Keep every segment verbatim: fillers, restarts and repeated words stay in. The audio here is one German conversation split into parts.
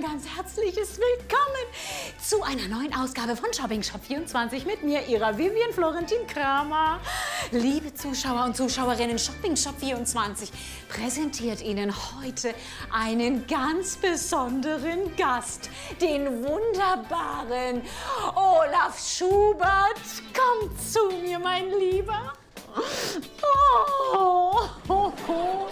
ein ganz herzliches Willkommen zu einer neuen Ausgabe von Shopping Shop vierundzwanzig mit mir, ihrer Vivian Florentin Kramer. Liebe Zuschauer und Zuschauerinnen, Shopping Shop vierundzwanzig präsentiert Ihnen heute einen ganz besonderen Gast, den wunderbaren Olaf Schubert. Komm zu mir, mein Lieber. Oh, oh, oh.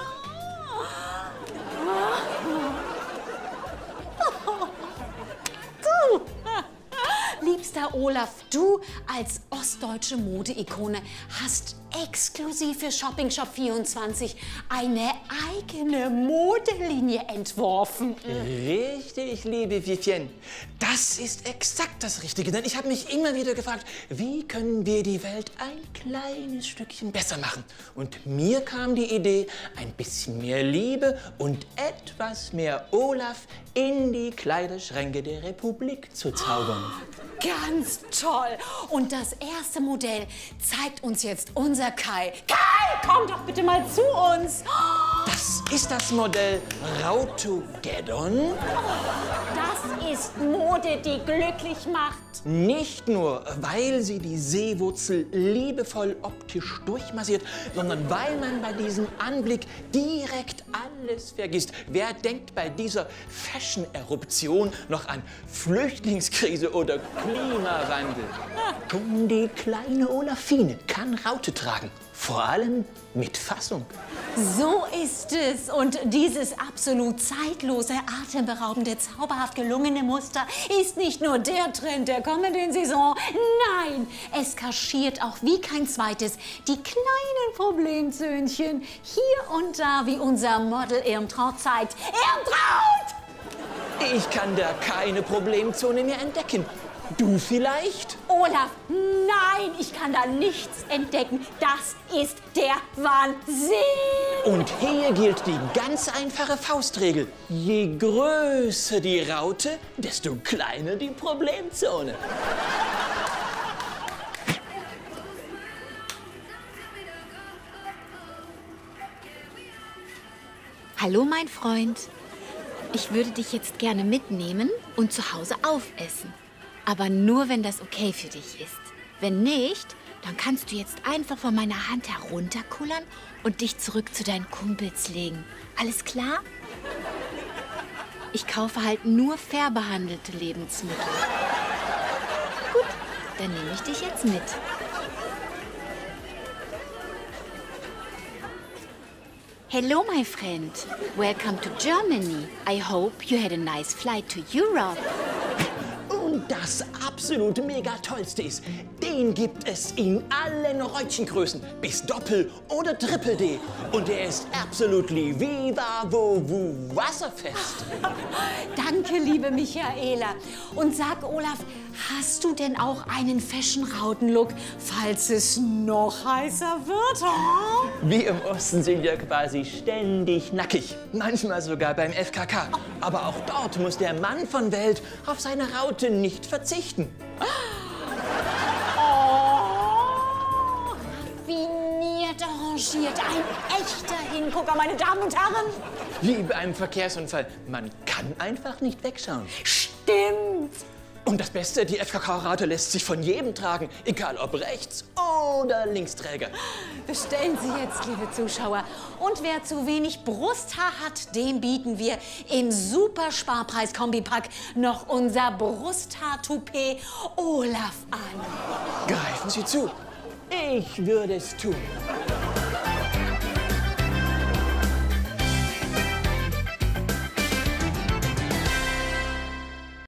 Du, liebster Olaf, du als ostdeutsche Modeikone hast exklusiv für Shopping Shop vierundzwanzig eine eigene Modelinie entworfen. Richtig, liebe Vivienne. Das ist exakt das Richtige. Denn ich habe mich immer wieder gefragt, wie können wir die Welt ein kleines Stückchen besser machen? Und mir kam die Idee, ein bisschen mehr Liebe und etwas mehr Olaf in die Kleiderschränke der Republik zu zaubern. Ganz toll. Und das erste Modell zeigt uns jetzt unser Kai. Kai, komm doch bitte mal zu uns. Das ist das Modell Rautogeddon. Das ist Mode, die glücklich macht. Nicht nur, weil sie die Seewurzel liebevoll optisch durchmassiert, sondern weil man bei diesem Anblick direkt alles vergisst. Wer denkt bei dieser Fashion-Eruption noch an Flüchtlingskrise oder Klimawandel? Schon die kleine Olafine kann Raute tragen. Vor allem mit Fassung. So ist es. Und dieses absolut zeitlose, atemberaubende, zauberhaft gelungene Muster ist nicht nur der Trend der kommenden Saison. Nein, es kaschiert auch wie kein zweites die kleinen Problemsöhnchen hier und da, wie unser Model Irmtraut zeigt. Irmtraut! Ich kann da keine Problemzone mehr entdecken. Du vielleicht? Olaf, nein, ich kann da nichts entdecken. Das ist der Wahnsinn. Und hier gilt die ganz einfache Faustregel. Je größer die Raute, desto kleiner die Problemzone. Hallo, mein Freund. Ich würde dich jetzt gerne mitnehmen und zu Hause aufessen. Aber nur, wenn das okay für dich ist. Wenn nicht, dann kannst du jetzt einfach von meiner Hand herunterkullern und dich zurück zu deinen Kumpels legen. Alles klar? Ich kaufe halt nur fair behandelte Lebensmittel. Gut, dann nehme ich dich jetzt mit. Hello, my friend. Welcome to Germany. I hope you had a nice flight to Europe. Und das absolut mega tollste ist, den gibt es in allen Räutchengrößen, bis Doppel- oder Triple-D. Und er ist absolutely viva vovu wasserfest. Danke, liebe Michaela. Und sag, Olaf, hast du denn auch einen Fashion-Rauten-Look, falls es noch heißer wird? Oh? Wir im Osten sind ja quasi ständig nackig. Manchmal sogar beim F K K. Aber auch dort muss der Mann von Welt auf seine Raute nicht verzichten. Oh, raffiniert, arrangiert, ein echter Hingucker, meine Damen und Herren. Wie bei einem Verkehrsunfall. Man kann einfach nicht wegschauen. Stimmt. Und das Beste, die F K K-Raute lässt sich von jedem tragen, egal ob Rechts- oder Linksträger. Bestellen Sie jetzt, liebe Zuschauer. Und wer zu wenig Brusthaar hat, dem bieten wir im Super-Sparpreis-Kombipack noch unser Brusthaar-Toupet Olaf an. Greifen Sie zu. Ich würde es tun.